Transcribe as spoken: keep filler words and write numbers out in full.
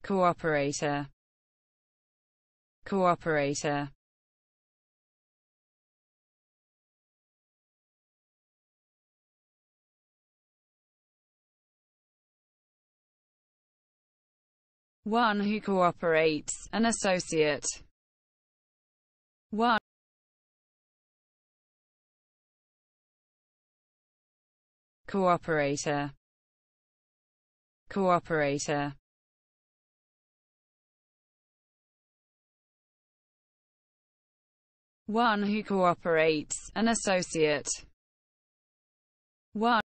cooperator, cooperator, one who cooperates, an associate, one cooperator, cooperator, one who cooperates, an associate, one